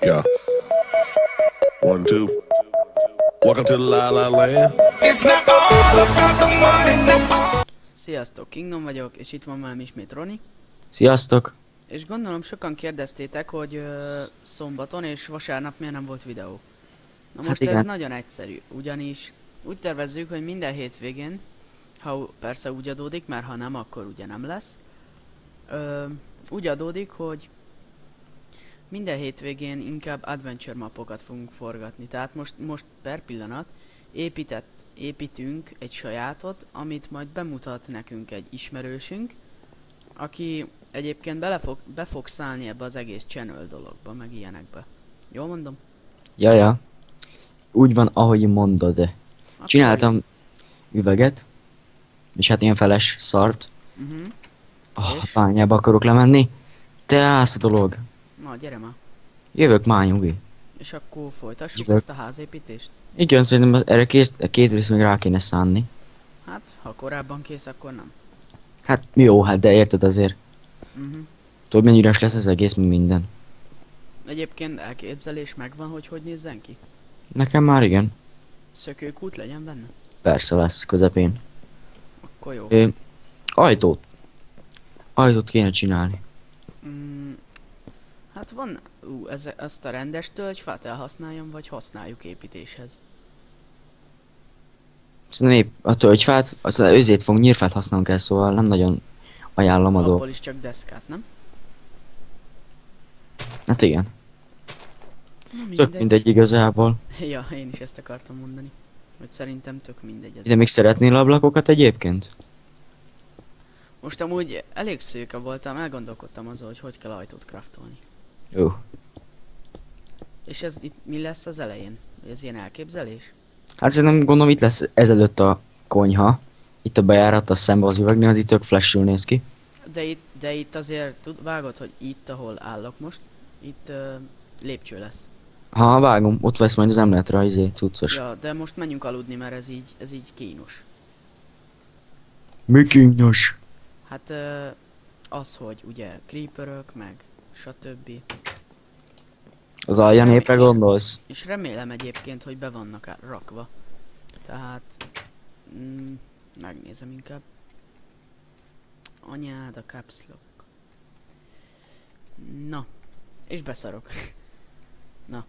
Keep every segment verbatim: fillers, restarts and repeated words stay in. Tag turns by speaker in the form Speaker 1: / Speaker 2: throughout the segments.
Speaker 1: Yeah. One, two. Welcome to the La La Land. It's not all about the money, no.
Speaker 2: Sziasztok, Kingdom vagyok, és itt van velem ismét Roni.
Speaker 3: Sziasztok!
Speaker 2: És gondolom sokan kérdeztétek, hogy ö, szombaton és vasárnap miért nem volt videó. Na most
Speaker 3: Hát
Speaker 2: ez
Speaker 3: igen.
Speaker 2: nagyon egyszerű, ugyanis úgy tervezzük, hogy minden hétvégén, ha persze úgy adódik, mert ha nem, akkor ugye nem lesz. Ö, úgy adódik, hogy minden hétvégén inkább adventure mapokat fogunk forgatni. Tehát most, most per pillanat épített, építünk egy sajátot, amit majd bemutat nekünk egy ismerősünk, aki egyébként bele fog, be fog szállni ebbe az egész channel dologba, meg ilyenekbe. Jól mondom?
Speaker 3: Jaja. Úgy van, ahogy mondod.
Speaker 2: Akkor
Speaker 3: Csináltam üveget, és hát ilyen feles szart.
Speaker 2: Uh-huh.
Speaker 3: Ah,
Speaker 2: És?
Speaker 3: bányába akarok lemenni. Te állsz a dolog.
Speaker 2: Na, gyere már.
Speaker 3: Jövök már, nyugi.
Speaker 2: És akkor folytassuk
Speaker 3: Jövök.
Speaker 2: ezt a házépítést?
Speaker 3: Igen, szerintem erre kész, két rész még rá kéne szánni.
Speaker 2: Hát, ha korábban kész, akkor nem.
Speaker 3: Hát jó, hát de érted azért.
Speaker 2: Uh-huh.
Speaker 3: Tudod, mennyire üres lesz az egész, mint minden.
Speaker 2: Egyébként elképzelés megvan, hogy hogy nézzen ki?
Speaker 3: Nekem már igen.
Speaker 2: Szökőkút legyen benne?
Speaker 3: Persze lesz, közepén.
Speaker 2: Akkor jó.
Speaker 3: Ö, ajtót. Ajtót kéne csinálni.
Speaker 2: Mm, hát van, ú, ez, ezt a rendes tölgyfát elhasználjam, vagy használjuk építéshez?
Speaker 3: Szerintem épp a tölgyfát, az őzét fogunk, nyírfát használunk el, szóval nem nagyon ajánlom a dolgot.
Speaker 2: Abból is csak deszkát, nem?
Speaker 3: Hát igen.
Speaker 2: Na,
Speaker 3: Tök mindegy igazából.
Speaker 2: Ja, én is ezt akartam mondani. Hogy szerintem tök mindegy ez.
Speaker 3: De még szeretnél ablakokat egyébként?
Speaker 2: Most amúgy elég szőke voltam, elgondolkodtam azon, hogy hogy kell ajtót craftolni.
Speaker 3: Jó.
Speaker 2: És ez itt mi lesz az elején? Ez ilyen elképzelés?
Speaker 3: Hát szerintem gondolom itt lesz ezelőtt a konyha. Itt a bejárat, a szembe az üvegnél, az itt tök flashül néz ki.
Speaker 2: De itt, de itt azért tud, vágod, hogy itt, ahol állok most, itt uh, lépcső lesz.
Speaker 3: Ha vágom, ott lesz majd az emletre a izé, cuccos.
Speaker 2: Ja, de most menjünk aludni, mert ez így, ez így kínos.
Speaker 3: Mi kínnyos?
Speaker 2: Hát uh, az, hogy ugye creeperök, meg stb.
Speaker 3: Az alja
Speaker 2: nem
Speaker 3: népre
Speaker 2: is.
Speaker 3: gondolsz?
Speaker 2: És remélem egyébként, hogy be vannak á- rakva. Tehát... Mm, megnézem inkább. Anyád a caps lock. Na. És beszarok. Na.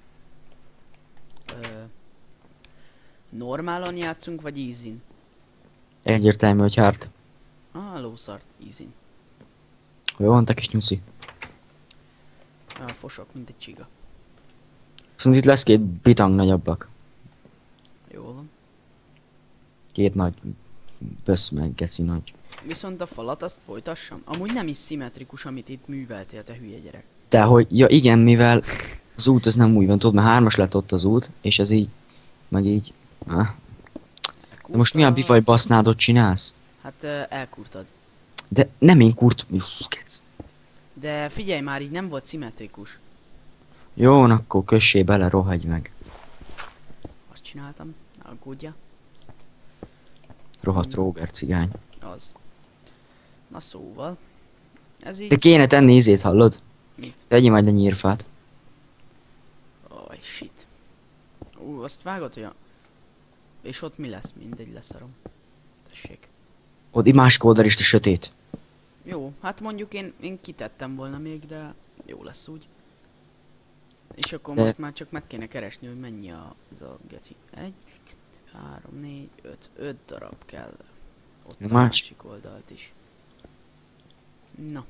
Speaker 2: Ö, normálon játszunk, vagy easy-n?
Speaker 3: Egyértelmű, hogy hard.
Speaker 2: Ah, lószart, easy-n.
Speaker 3: Jó van, te kis nyuszi.
Speaker 2: Ah, fosok, mint egy csiga.
Speaker 3: Viszont itt lesz két bitang nagy ablak.
Speaker 2: Jó van.
Speaker 3: Két nagy... Bösz meg, geci nagy.
Speaker 2: Viszont a falat azt folytassam. Amúgy nem is szimmetrikus, amit itt műveltél, te hülye gyerek.
Speaker 3: De hogy, ja igen, mivel az út az nem úgy van, tudod, mert hármas lett ott az út, és ez így, meg így. Ah. De most milyen bifaj basznádot csinálsz?
Speaker 2: Hát uh, elkurtad.
Speaker 3: De nem én kurt... Uf, kec.
Speaker 2: De figyelj már, így nem volt szimmetrikus.
Speaker 3: Jó, akkor kössé bele, rohagy meg.
Speaker 2: Azt csináltam, ne aggódja.
Speaker 3: Rohadt Róger cigány.
Speaker 2: Az. Na szóval. Ez
Speaker 3: De
Speaker 2: így...
Speaker 3: kéne tenni ízét, hallod?
Speaker 2: Mit?
Speaker 3: Tegyél majd a nyírfát.
Speaker 2: Aj, shit. Ú, azt vágod, hogy a... És ott mi lesz? Mindegy, leszarom. Tessék.
Speaker 3: Ott másik oldal is a sötét.
Speaker 2: Jó, hát mondjuk én, én kitettem volna még, de jó lesz úgy. És akkor
Speaker 3: De-
Speaker 2: most már csak meg kéne keresni, hogy mennyi a, az a geci. Egy, három, négy, öt, öt darab kell. Ott a
Speaker 3: Más-
Speaker 2: másik oldalt is. Na,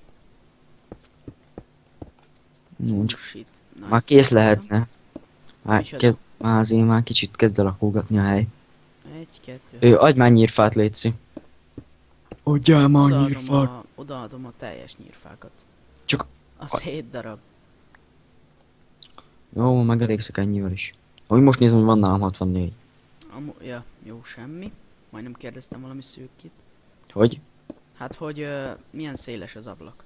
Speaker 3: No,
Speaker 2: oh,
Speaker 3: csak
Speaker 2: shit. Na,
Speaker 3: már
Speaker 2: ezt
Speaker 3: kész
Speaker 2: elraktam.
Speaker 3: lehetne. Már,
Speaker 2: Micsoda?
Speaker 3: kezd, már azért már kicsit kezd el alakulgatni a hely.
Speaker 2: Egy, kettő.
Speaker 3: Ő, adj már nyírfát, létszi. Adjál már
Speaker 2: Odaadom
Speaker 3: nyírfát.
Speaker 2: a, odaadom a teljes nyírfákat.
Speaker 3: Csak...
Speaker 2: Az
Speaker 3: Adj.
Speaker 2: hét darab.
Speaker 3: Jó, megelégszek ennyivel is. Ahogy most nézem, hogy van nálam hatvannégy.
Speaker 2: Amu, ja, jó, semmi. Majdnem kérdeztem valami szűkit.
Speaker 3: Hogy?
Speaker 2: Hát, hogy uh, milyen széles az ablak.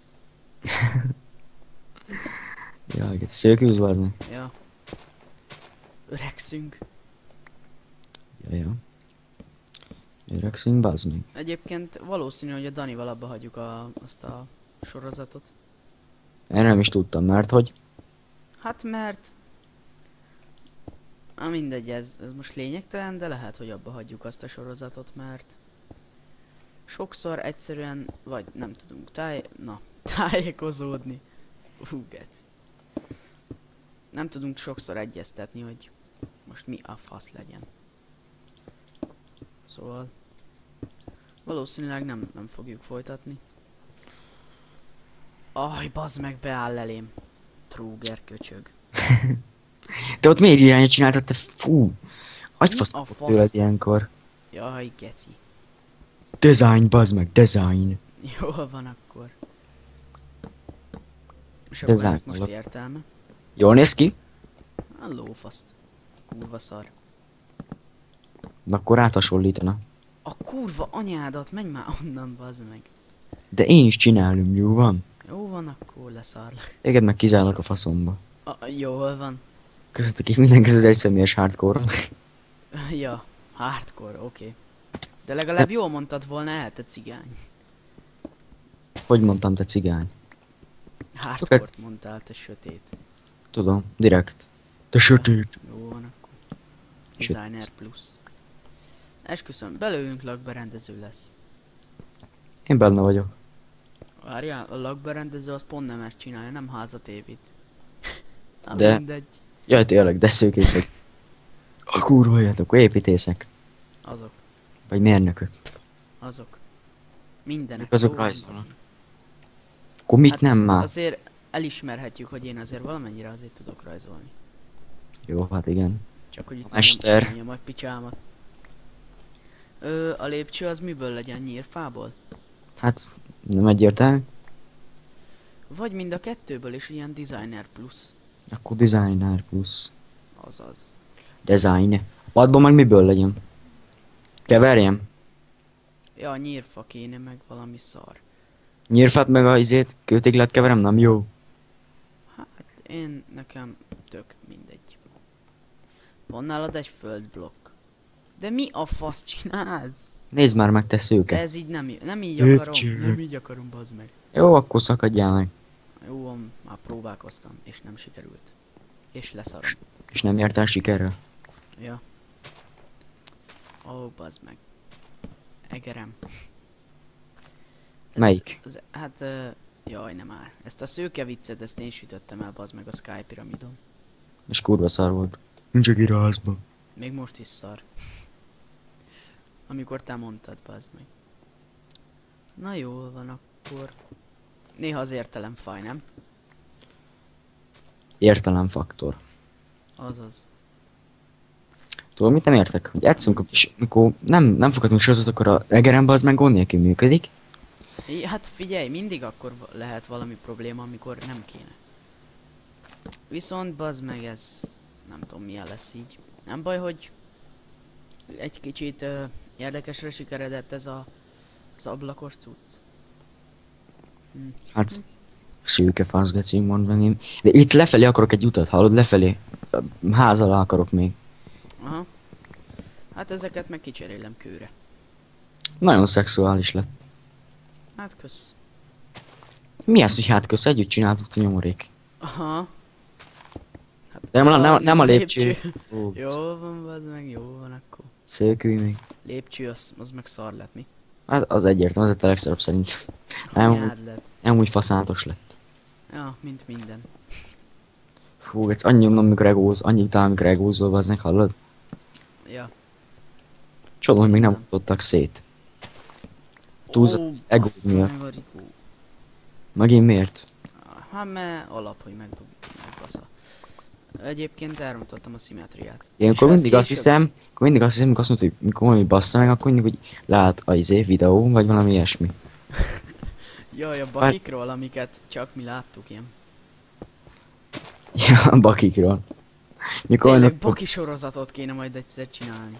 Speaker 3: Jaj, egy szélkűz vazni.
Speaker 2: Ja. Öregszünk.
Speaker 3: Ja, ja. Öregszünk, bazd meg.
Speaker 2: Egyébként valószínű, hogy a Danival abba hagyjuk a, azt a sorozatot.
Speaker 3: Erre nem is tudtam, mert hogy...
Speaker 2: Hát mert... Na mindegy, ez, ez most lényegtelen, de lehet, hogy abba hagyjuk azt a sorozatot, mert... Sokszor egyszerűen, vagy nem tudunk táj... Na, tájékozódni. Hú, geci. Nem tudunk sokszor egyeztetni, hogy most mi a fasz legyen. Szóval... Valószínűleg nem, nem fogjuk folytatni. Aj, bazd meg, beáll elém. Trúger köcsög.
Speaker 3: De ott miért irányát csináltad, te fú? Agyfasz
Speaker 2: Mi a
Speaker 3: kapott
Speaker 2: fasz?
Speaker 3: tőled ilyenkor.
Speaker 2: Jaj, geci.
Speaker 3: Design, bazd meg, design.
Speaker 2: Jól van akkor. És
Speaker 3: De
Speaker 2: akkor ennek
Speaker 3: zártalak.
Speaker 2: most értelme?
Speaker 3: Jól néz ki?
Speaker 2: A lófaszt. Kurva szar.
Speaker 3: Na akkor áthasonlítana.
Speaker 2: A kurva anyádat, menj már onnan, bazd meg.
Speaker 3: De én is csinálom, jó van?
Speaker 2: Jó van, akkor leszarlak.
Speaker 3: Téged meg kizárlak a faszomba.
Speaker 2: A, jól van.
Speaker 3: Közöttük így mindenki az egyszemélyes hardcore.
Speaker 2: Ja, hardcore, oké. Okay. De legalább jól mondtad volna el, te cigány.
Speaker 3: Hogy mondtam, te cigány?
Speaker 2: Hardcore-t mondtál, te sötét.
Speaker 3: Tudom, direkt. Te sötét.
Speaker 2: Jó van akkor.
Speaker 3: Sötét.
Speaker 2: Designer Plus. Esküszöm, belőlünk lakberendező lesz.
Speaker 3: Én benne vagyok.
Speaker 2: Várjál, a lakberendező az pont nem ezt csinálja, nem házat épít. Na,
Speaker 3: De-
Speaker 2: mindegy.
Speaker 3: Jaj, tényleg, de szőkék vagy. A kurva élet, akkor építészek.
Speaker 2: Azok,
Speaker 3: Vagy mérnökök.
Speaker 2: azok. Mindenek.
Speaker 3: Azok
Speaker 2: jó van,
Speaker 3: rajzolnak.
Speaker 2: bazd.
Speaker 3: Akkor mit
Speaker 2: Hát
Speaker 3: nem már?
Speaker 2: Azért elismerhetjük, hogy én azért valamennyire azért tudok rajzolni.
Speaker 3: Jó, hát igen.
Speaker 2: Csak hogy itt
Speaker 3: Mester.
Speaker 2: nem nyomja a picsámat. Ö, a lépcső az miből legyen? Nyírfából?
Speaker 3: Hát nem egyértelmű.
Speaker 2: Vagy mind a kettőből is ilyen designer plusz.
Speaker 3: Akkor designer plusz.
Speaker 2: Azaz.
Speaker 3: Design. A padban meg miből legyen? Keverjem?
Speaker 2: Ja, a nyírfa kéne meg valami szar.
Speaker 3: Nyírfát meg a izét, kőtéglát keverem, nem jó?
Speaker 2: Hát én nekem tök mindegy. Van nálad egy földblokk. De mi a fasz csinálsz?
Speaker 3: Nézd már meg, te szőke.
Speaker 2: Ez így nem, nem így
Speaker 3: Lépcső.
Speaker 2: akarom. Nem így akarom, bazd meg.
Speaker 3: Jó, akkor szakadjál meg.
Speaker 2: Jó, van, már próbálkoztam, és nem sikerült. És leszarom.
Speaker 3: És nem jártál sikerrel.
Speaker 2: Ja. Ó, bazd meg. Egerem. Ez-
Speaker 3: Melyik?
Speaker 2: Az, hát, uh, jaj, nem már. Ezt a szőke viccet, ezt én sütöttem el, bazd meg a Sky Pyramidon.
Speaker 3: És kurva szar volt. Nincs a házban.
Speaker 2: Még most is szar. Amikor te mondtad, bazd meg. Na jól van akkor. Néha az értelem faj, nem?
Speaker 3: Értelemfaktor.
Speaker 2: Azaz.
Speaker 3: Tudod, mit nem értek? Hogy egyszer, amikor, és mikor nem, nem fogadunk sorozatot, akkor a egerembe az meg gond nélkül működik.
Speaker 2: I, hát figyelj, mindig akkor va- lehet valami probléma, amikor nem kéne. Viszont bazd meg ez... Nem tudom milyen lesz így. Nem baj, hogy... Egy kicsit uh, érdekesre sikeredett ez a... Az ablakos cucc. Hm.
Speaker 3: Hát, szőke fasz, geci, mondva én. De itt lefelé akarok egy utat, hallod? Lefelé. A ház alá akarok még.
Speaker 2: Aha. Hát ezeket meg kicserélem kőre.
Speaker 3: Nagyon szexuális lett.
Speaker 2: Hát kösz.
Speaker 3: Mi az, hogy hát kösz? Együtt csináltuk a nyomorék.
Speaker 2: Aha. Hát,
Speaker 3: De nem,
Speaker 2: ah,
Speaker 3: nem, nem a lépcső. Ó,
Speaker 2: Jó van, bazd meg, jó van akkor.
Speaker 3: szőkülj még.
Speaker 2: Lépcső, az, az meg szar lett, mi?
Speaker 3: Az, az egyértelmű, az a legszarabb szerint. Nem,
Speaker 2: Anyád lett.
Speaker 3: nem úgy faszánatos lett.
Speaker 2: Ja, mint minden.
Speaker 3: Fú, ez annyi nyomnom, amikor egóz, annyi után, amikor egózol, vazznek, hallod?
Speaker 2: Ja.
Speaker 3: Csodom, hogy még nem futottak szét. Túlzott
Speaker 2: Ó,
Speaker 3: egó
Speaker 2: bassza
Speaker 3: miatt.
Speaker 2: meg a rigó.
Speaker 3: Megint miért?
Speaker 2: Hát mert alap, hogy megdob, megbasza. Egyébként elrontottam a szimmetriát.
Speaker 3: Én
Speaker 2: És
Speaker 3: akkor
Speaker 2: ez
Speaker 3: mindig azt
Speaker 2: később-
Speaker 3: hiszem, akkor mindig azt hiszem, amikor azt mondta, hogy mikor valami bassza meg, akkor mindig, hogy lát a izé videó, vagy valami ilyesmi.
Speaker 2: Jaj, a bakikról, amiket csak mi láttuk, ilyen.
Speaker 3: Ja, a bakikról. Mikor
Speaker 2: Tényleg
Speaker 3: annak-
Speaker 2: baki sorozatot kéne majd egyszer csinálni.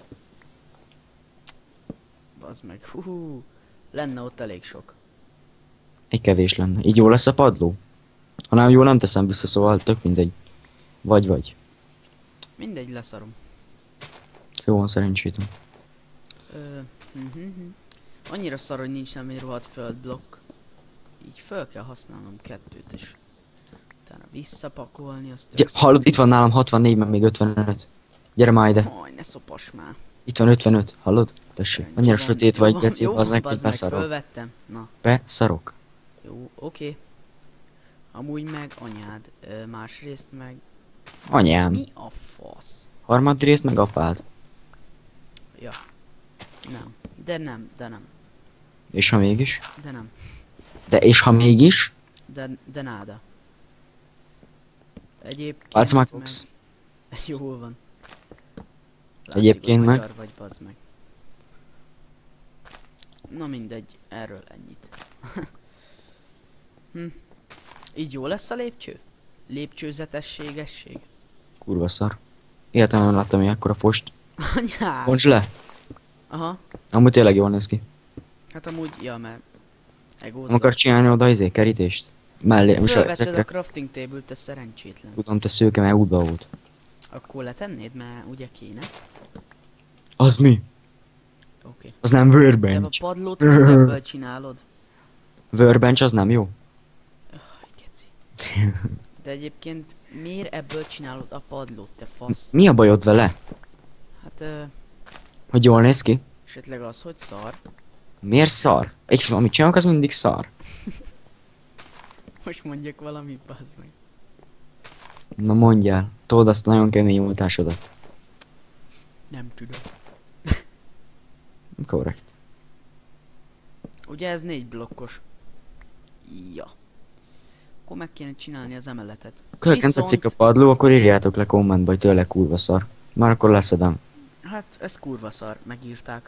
Speaker 2: Bazd meg, hú, lenne ott elég sok.
Speaker 3: Egy kevés lenne. Így jó lesz a padló? Ha nem jó, nem teszem vissza, szóval tök mindegy. Vagy vagy.
Speaker 2: Mindegy, leszarom.
Speaker 3: Jó van, szerencsétlen.
Speaker 2: Ö, mhm, mhm. Annyira szar, hogy nincs nem egy rohadt földblokk. Így föl kell használnom kettőt is. utána visszapakolni, azt
Speaker 3: Gy- hallod, itt van nálam hatvannégy, meg még ötvenöt. Gyere már ide.
Speaker 2: Haj, ne szopas már.
Speaker 3: Itt van ötvenöt, hallod? Tessék, annyira
Speaker 2: Van,
Speaker 3: sötét
Speaker 2: jó
Speaker 3: vagy,
Speaker 2: van,
Speaker 3: geci,
Speaker 2: jó
Speaker 3: az
Speaker 2: van,
Speaker 3: meg,
Speaker 2: bazd
Speaker 3: hogy
Speaker 2: meg,
Speaker 3: beszarok.
Speaker 2: fölvettem. Na,
Speaker 3: Beszarok.
Speaker 2: jó, oké. Amúgy meg anyád, ö, másrészt meg...
Speaker 3: Anyám.
Speaker 2: Mi a fasz?
Speaker 3: Harmadrészt meg apád.
Speaker 2: Ja. Nem. De nem, de nem.
Speaker 3: És ha mégis?
Speaker 2: De nem.
Speaker 3: De és ha mégis?
Speaker 2: De, de náda. Egyébként
Speaker 3: Látsz már
Speaker 2: meg...
Speaker 3: Cox?
Speaker 2: Jól van. Látszik,
Speaker 3: Egyébként
Speaker 2: hogy
Speaker 3: meg-
Speaker 2: magyar vagy, bazd meg. Na mindegy, erről ennyit. hm. Így jó lesz a lépcső? Lépcsőzetességesség?
Speaker 3: Kurva szar. Életemben nem láttam ilyen akkora fost.
Speaker 2: Anyád!
Speaker 3: Bonts le!
Speaker 2: Aha.
Speaker 3: Amúgy tényleg jól néz ki.
Speaker 2: Hát amúgy, ja, mert...
Speaker 3: Nem
Speaker 2: Egózza.
Speaker 3: akar csinálni oda izé, kerítést? Mellé, most
Speaker 2: Fölvetted
Speaker 3: ezekre
Speaker 2: a crafting table, te szerencsétlen.
Speaker 3: tudom, te szőke, mert útba volt.
Speaker 2: Akkor letennéd, mert ugye kéne.
Speaker 3: Az mi?
Speaker 2: Oké.
Speaker 3: Az nem
Speaker 2: De a
Speaker 3: workbench.
Speaker 2: padlót hogy ebből csinálod?
Speaker 3: Workbench az nem jó?
Speaker 2: Aj, keci. De egyébként miért ebből csinálod a padlót, te fasz?
Speaker 3: Mi a bajod vele?
Speaker 2: Hát, ö,
Speaker 3: Hogy jól néz ki?
Speaker 2: esetleg az, hogy szar.
Speaker 3: Miért szar? Egy, amit csinálok, az mindig szar.
Speaker 2: Most mondjak valamit, bazd meg.
Speaker 3: Na mondjál, told azt nagyon kemény múltásodat.
Speaker 2: Nem tudom.
Speaker 3: Korrekt.
Speaker 2: Ugye ez négy blokkos. Ja. Akkor meg kéne csinálni az emeletet.
Speaker 3: Kölken tetszik a padló, akkor írjátok le kommentbe, hogy tőle kurva szar. Már akkor leszedem.
Speaker 2: Hát, ez kurva szar, megírták.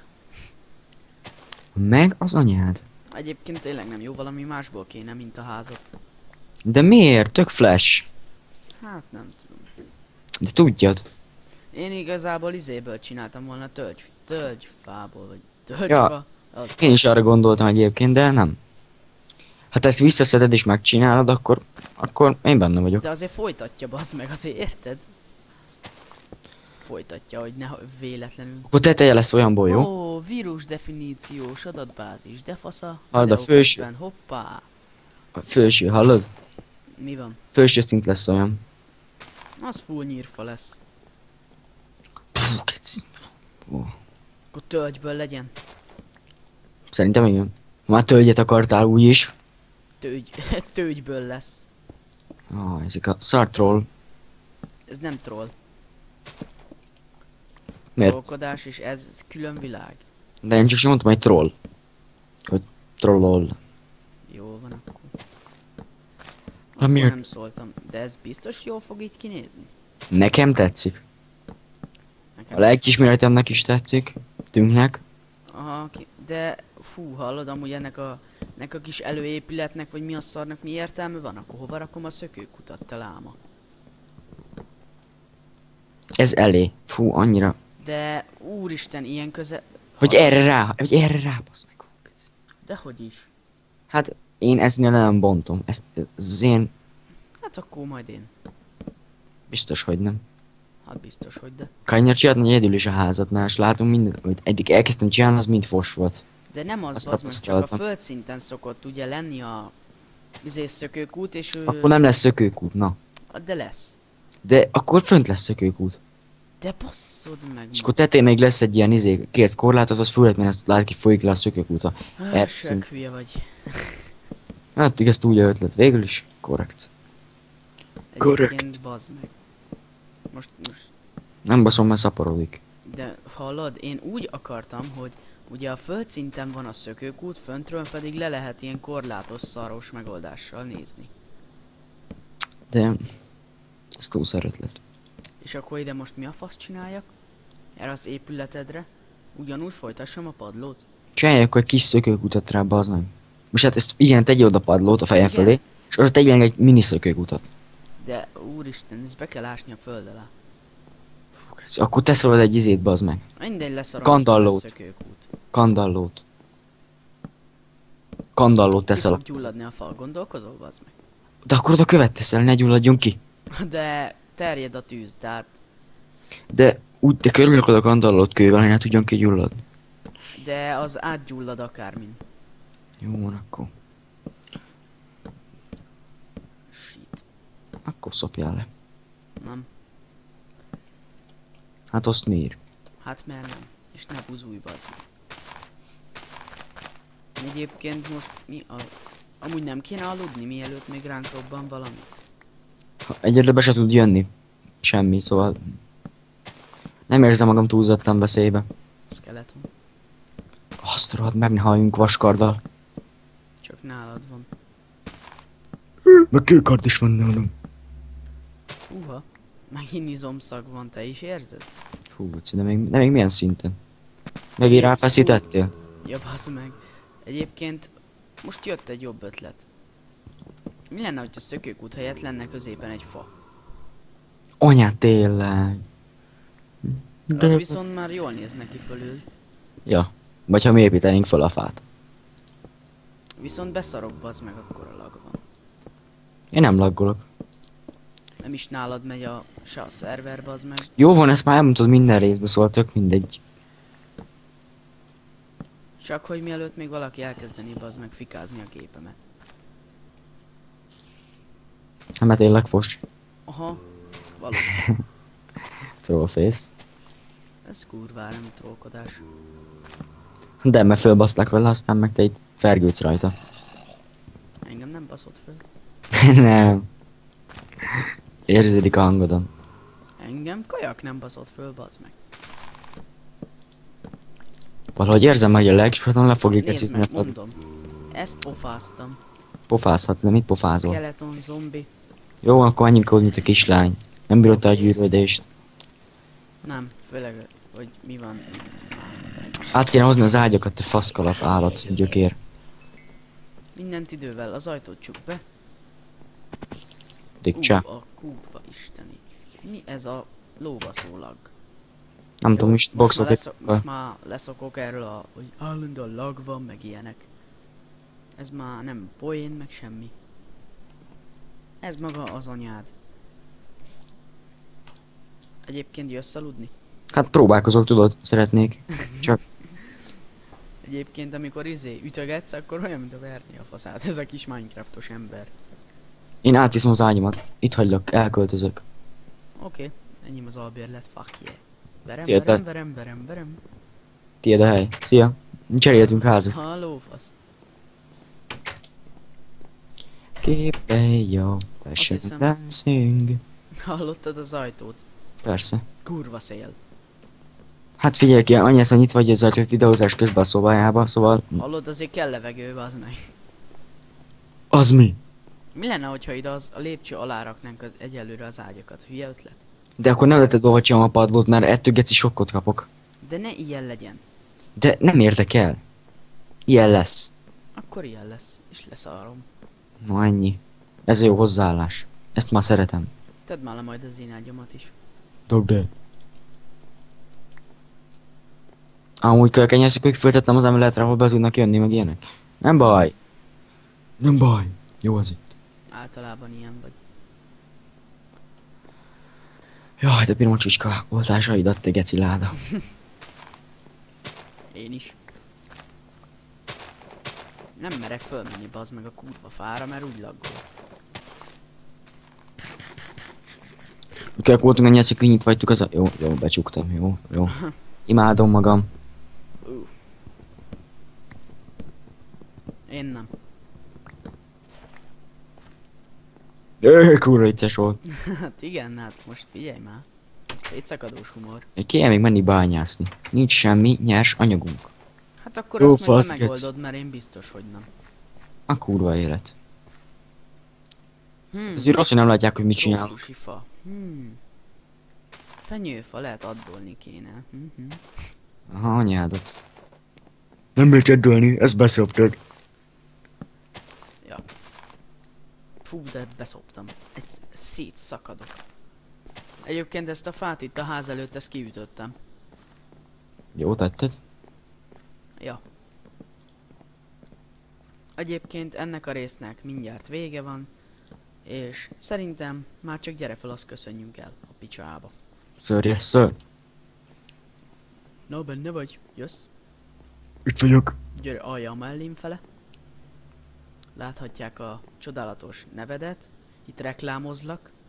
Speaker 3: Meg az anyád.
Speaker 2: Egyébként tényleg nem jó, valami másból kéne, mint a házat.
Speaker 3: De miért? Tök flash.
Speaker 2: Hát nem tudom.
Speaker 3: De tudjad.
Speaker 2: Én igazából izéből csináltam volna tölgy, tölgyfából, vagy tölgyfa.
Speaker 3: Ja.
Speaker 2: Az.
Speaker 3: Én is arra gondoltam egyébként, de nem. Ha te ezt visszaszeded és megcsinálod, akkor, akkor én benne vagyok.
Speaker 2: De azért folytatja, bazd meg, azért érted? Folytatja, hogy ne véletlenül.
Speaker 3: Akkor teteje lesz olyanból, jó?
Speaker 2: Ó, vírus definíciós adatbázis, de fasza.
Speaker 3: Hallod, a
Speaker 2: videó
Speaker 3: főső-
Speaker 2: közben, hoppá.
Speaker 3: A felső, hallod?
Speaker 2: Mi van?
Speaker 3: Felső szint lesz olyan.
Speaker 2: Az full nyírfa lesz.
Speaker 3: Puh, keci. Ó,
Speaker 2: Akkor tölgyből legyen.
Speaker 3: szerintem igen. Ha már tölgyet akartál úgyis.
Speaker 2: Tőgy, tőgyből lesz.
Speaker 3: Ah, ezek a szar troll.
Speaker 2: Ez nem troll.
Speaker 3: Miért?
Speaker 2: Trollkodás, és ez, ez külön világ.
Speaker 3: De én csak mondtam, hogy troll. Hogy trollol.
Speaker 2: Jó van akkor.
Speaker 3: Na,
Speaker 2: Akkor
Speaker 3: miért?
Speaker 2: nem szóltam. De ez biztos jól fog így kinézni?
Speaker 3: Nekem tetszik.
Speaker 2: Nekem
Speaker 3: A lelkiismeretemnek is tetszik. Tünknek.
Speaker 2: Aha, ki... de fú, hallod, amúgy ennek a, ennek a kis előépületnek, vagy mi a szarnak mi értelme van? Akkor hova rakom a szökőkutat, te láma?
Speaker 3: Ez elé. Fú, annyira.
Speaker 2: De úristen, ilyen köze...
Speaker 3: Hogy erre rá, hogy erre rá, basz meg.
Speaker 2: Dehogy is.
Speaker 3: Hát, én ezt nem bontom. Ezt, ez az én
Speaker 2: Hát akkor majd én.
Speaker 3: biztos, hogy nem.
Speaker 2: Hát biztos, hogy de.
Speaker 3: Kányar csinálni egyedül is a házat, mert látom mindent, amit eddig elkezdtem csinálni, az mind fos volt.
Speaker 2: De nem az,
Speaker 3: Azt
Speaker 2: az meg, csak a
Speaker 3: tapasztaltam.
Speaker 2: földszinten szokott ugye lenni a... izé szökőkút, és ő...
Speaker 3: Akkor nem lesz szökőkút, na.
Speaker 2: De lesz.
Speaker 3: De akkor fönt lesz szökőkút.
Speaker 2: De basszod meg.
Speaker 3: És akkor tetején még lesz egy ilyen izé, kész korlátot, az fölött, mert ezt lát ki folyik le a szökőkúta.
Speaker 2: Ah,
Speaker 3: Erre
Speaker 2: sök
Speaker 3: szint.
Speaker 2: hülye vagy.
Speaker 3: Hát, ezt úgy a ötlet. Végül is korrekt. Korrekt.
Speaker 2: Egyébként bazd meg. Most, most...
Speaker 3: Nem baszom, mert szaporodik.
Speaker 2: De hallod, én úgy akartam, hogy ugye a földszinten van a szökőkút, föntről pedig le lehet ilyen korlátos szaros megoldással nézni.
Speaker 3: De ez túl szar ötlet.
Speaker 2: És akkor ide most mi a fasz csináljak? Erre az épületedre? Ugyanúgy folytassam a padlót?
Speaker 3: Csinálják egy kis szökőkutat rá, bazd meg. Most hát ezt igen, tegyél oda padlót a feje
Speaker 2: Igen.
Speaker 3: fölé, és oda tegyél egy mini szökőkutat.
Speaker 2: De úristen, ezt be kell ásni a föld alá.
Speaker 3: Akkor tesz rólad egy izét, bazd meg.
Speaker 2: Mindegy leszarom,
Speaker 3: Kandallót.
Speaker 2: lesz szökőkút.
Speaker 3: Kandallót. Kandallót
Speaker 2: Ki
Speaker 3: teszel.
Speaker 2: fog gyulladni a fal, gondolkozol, bazd meg?
Speaker 3: De akkor oda követ teszel, ne gyulladjon ki.
Speaker 2: De terjed a tűz, tehát...
Speaker 3: De úgy te körülök oda kandallót kővel, hogy ne tudjon ki gyulladni.
Speaker 2: De az átgyullad akármin.
Speaker 3: Jó van akkor.
Speaker 2: Shit.
Speaker 3: Akkor szopjál le.
Speaker 2: Nem.
Speaker 3: Hát azt miért?
Speaker 2: Hát mert nem. És ne buzulj, bazd meg. Egyébként most mi a... Amúgy nem kéne aludni, mielőtt még ránk robban valami?
Speaker 3: Ha egyedül be se tud jönni. Semmi, szóval... Nem érzem magam túlzottan veszélybe.
Speaker 2: Skeleton.
Speaker 3: Azt rohadt, meg ne halljunk vaskarddal.
Speaker 2: Csak nálad van.
Speaker 3: Meg kőkard is van nálam.
Speaker 2: Uha. Megint izomszag van, te is érzed?
Speaker 3: Hú, de még, de még milyen szinten? Megint ráfeszítettél?
Speaker 2: Ja, bazd meg. Egyébként most jött egy jobb ötlet. Mi lenne, hogy a szökőkút helyett lenne középen egy fa?
Speaker 3: Anyát, tényleg.
Speaker 2: Az viszont már jól néz neki fölül.
Speaker 3: Ja, vagy ha mi építenénk fel a fát.
Speaker 2: Viszont beszarok, bazd meg, akkor a lag van.
Speaker 3: Én nem laggolok.
Speaker 2: Nem is nálad megy a... se a szerver, bazd meg.
Speaker 3: Jó van, ezt már elmondod minden részben, szóval tök mindegy.
Speaker 2: Csak hogy mielőtt még valaki elkezdeni, bazd meg, fikázni a gépemet.
Speaker 3: Hát mert tényleg fos.
Speaker 2: Aha, valóban.
Speaker 3: Trollface.
Speaker 2: Ez kurvára nem trollkodás.
Speaker 3: De mert fölbaszlak vele, aztán meg te itt fergődsz rajta.
Speaker 2: Engem nem baszott föl.
Speaker 3: Nem. Érződik a hangodon.
Speaker 2: Engem kajak nem baszott föl, bazd meg.
Speaker 3: Valahogy érzem, hogy a legsősorban le fogjuk
Speaker 2: Nézd
Speaker 3: ecizni
Speaker 2: meg,
Speaker 3: a pad.
Speaker 2: mondom. Ezt pofáztam.
Speaker 3: Pofázhat, de mit pofázol?
Speaker 2: Skeleton, zombi.
Speaker 3: Jó, akkor menjünk úgy, mint a kislány. Nem bírod a gyűrődést.
Speaker 2: Nem, főleg, hogy mi van.
Speaker 3: Át kéne hozni az ágyakat, te faszkalap állat, gyökér.
Speaker 2: Mindent idővel, az ajtót csuk be.
Speaker 3: Dikcsá.
Speaker 2: Ú, a kurva isteni. Mi ez a lóbaszólag?
Speaker 3: Nem tudom, most
Speaker 2: most, már
Speaker 3: boxok
Speaker 2: leszok,
Speaker 3: itt.
Speaker 2: most már leszokok erről a, hogy állandóan lag van, meg ilyenek. Ez már nem poén, meg semmi. Ez maga az anyád. Egyébként jössz aludni?
Speaker 3: Hát próbálkozok, tudod, szeretnék. Csak
Speaker 2: Egyébként amikor izé ütögetsz, akkor olyan, mint a verni a faszát, ez a kis Minecraftos ember.
Speaker 3: én átviszem az ágyamat. Itt hagylak, elköltözök.
Speaker 2: Oké, okay, ennyi az albérlet, fuck yeah. Verem,
Speaker 3: Tiéd,
Speaker 2: verem, verem, verem, verem.
Speaker 3: Tiéd a hely. Szia. Cseréltünk házat.
Speaker 2: Halló, fasz.
Speaker 3: Képelj jó,
Speaker 2: hiszem.
Speaker 3: passion dancing.
Speaker 2: Hallottad az ajtót?
Speaker 3: Persze.
Speaker 2: Kurva szél.
Speaker 3: Hát figyelj ki, annyi eszem nyitva, hogy az ajtót videózás közben a szobájába, szóval...
Speaker 2: Hallod, azért kell levegő, az meg.
Speaker 3: Az mi?
Speaker 2: Mi lenne, hogyha ide az, a lépcső alá raknánk az egyelőre az ágyakat? Hülye ötlet?
Speaker 3: De akkor nem leheted olvacsam a padlót, mert ettől geci sokkot kapok.
Speaker 2: De ne ilyen legyen.
Speaker 3: De nem érdekel. Ilyen lesz.
Speaker 2: Akkor ilyen lesz, és leszarom.
Speaker 3: No ennyi. Ez a jó hozzáállás. Ezt már szeretem.
Speaker 2: Tedd már le majd az én ágyamat is.
Speaker 3: Dobd el. Amúgy kölkenyeszik, hogy föltettem az emeletre, ahol be tudnak jönni, meg ilyenek. Nem baj. Nem baj. Jó az itt.
Speaker 2: Általában ilyen vagy.
Speaker 3: Jaj, de pirom a csicska. Oltásaidat, te geci láda.
Speaker 2: Én is. Nem merek fölmenni, bazd meg a kurva fára, mert úgy laggol.
Speaker 3: Mikor voltunk ennyi eszük, hogy nyitva vagytuk az a... Jó, jó, becsuktam, jó, jó. Imádom magam.
Speaker 2: Uh. Én nem.
Speaker 3: Öööö, kurva vicces volt.
Speaker 2: Hát igen, hát most figyelj már. Szétszakadós humor.
Speaker 3: Kéne még menni bányászni. Nincs semmi nyers anyagunk.
Speaker 2: Hát akkor
Speaker 3: Jó,
Speaker 2: azt majd
Speaker 3: fasz,
Speaker 2: te
Speaker 3: geci.
Speaker 2: megoldod, mert én biztos, hogy nem.
Speaker 3: A kurva élet.
Speaker 2: Hmm.
Speaker 3: Ez így rossz, hogy nem látják, hogy mit csinálok.
Speaker 2: Trópusi fa. Hmm. Fenyőfa lehet addolni kéne. Mhm.
Speaker 3: Aha, anyádat. Nem lehet eddölni, ezt beszoptad.
Speaker 2: Ja. Fú, de beszoptam. Egy szétszakadok. Egyébként ezt a fát itt a ház előtt, ezt kiütöttem.
Speaker 3: Jó tetted?
Speaker 2: Ja. Egyébként ennek a résznek mindjárt vége van, és szerintem már csak gyere fel, azt köszönjünk el a picsába.
Speaker 3: Sir, yes, sir.
Speaker 2: Na, benne vagy? Jössz?
Speaker 3: Itt vagyok.
Speaker 2: Gyere, alja mellém fele. Láthatják a csodálatos nevedet. Itt reklámozlak.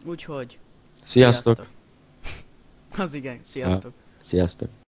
Speaker 2: Úgyhogy...
Speaker 3: Sziasztok!
Speaker 2: Az igen, sziasztok!
Speaker 3: Sziasztok!